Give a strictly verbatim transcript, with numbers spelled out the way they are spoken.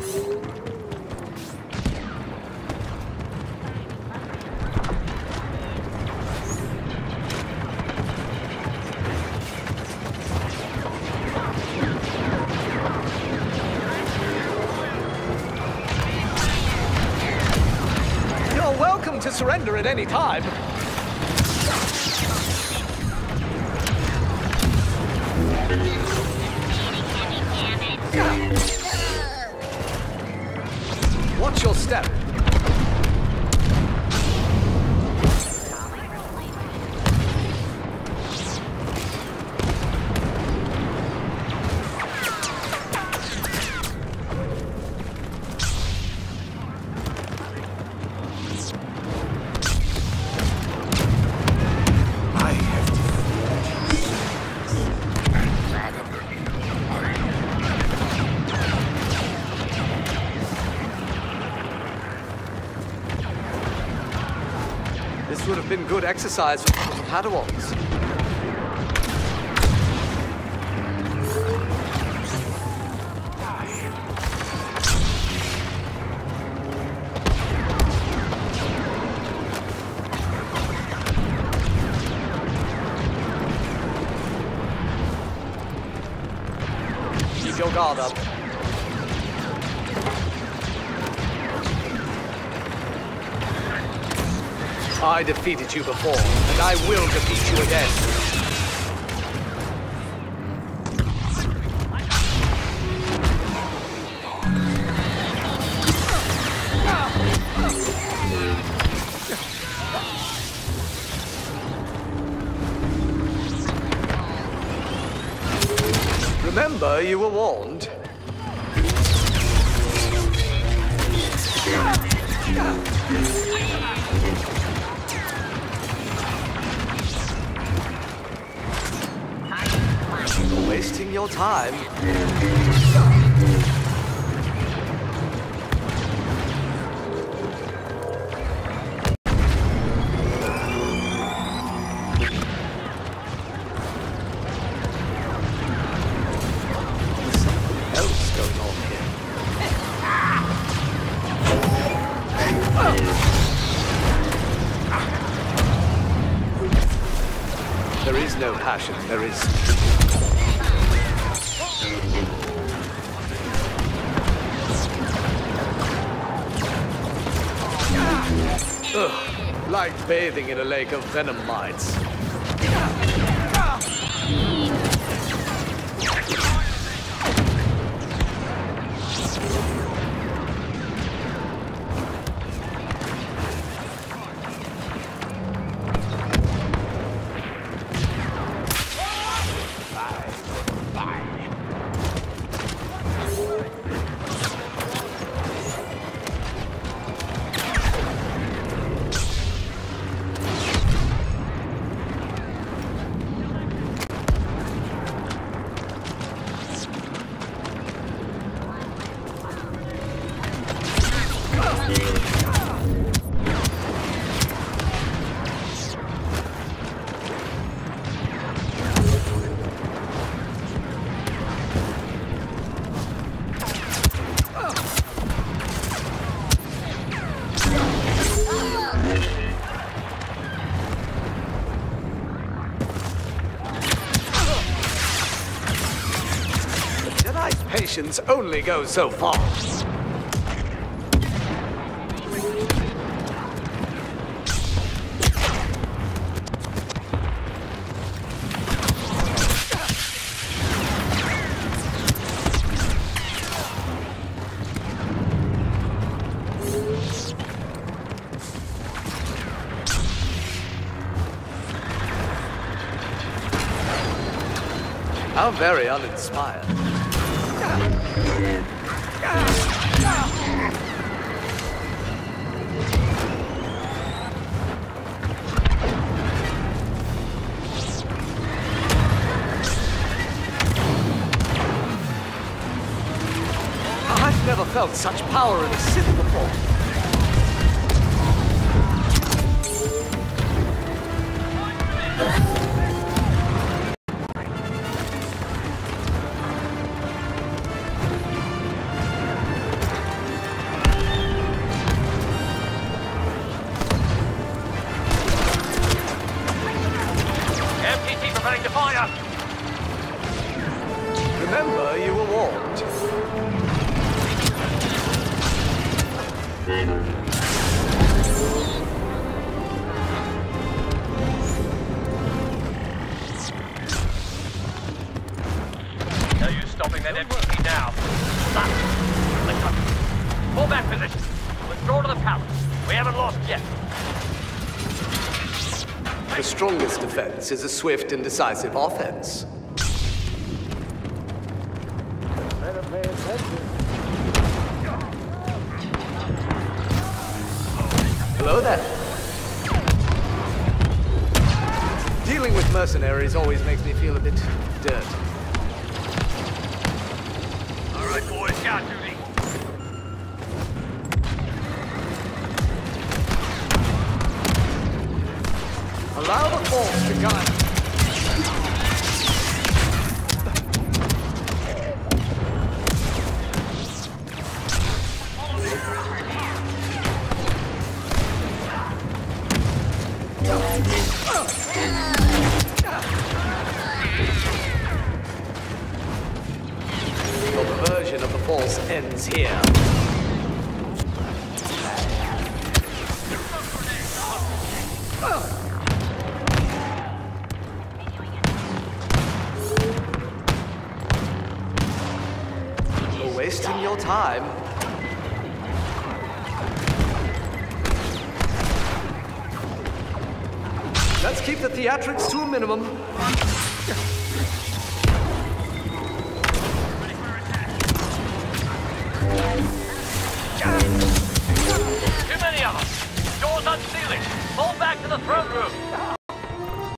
To surrender at any time. Watch your step. This would have been good exercise for Padawans. Keep your guard up. I defeated you before, and I will defeat you again. Remember, you were warned. Wasting your time. Something else going on here. There is no passion, there is... Ugh, like bathing in a lake of venom mites. Patience only goes so far. How very uninspired. I've never felt such power in a Sith before. back position. Withdraw to the palace. We haven't lost yet. The strongest defense is a swift and decisive offense. Better pay attention. Hello there. Dealing with mercenaries always makes me feel a bit dirty. All right, boys, got duty. Allow the force to guide. Your perversion of the force ends here. You're wasting your time. Let's keep the theatrics to a minimum. Too many of them. Doors unsealing. Fall back to the throne room.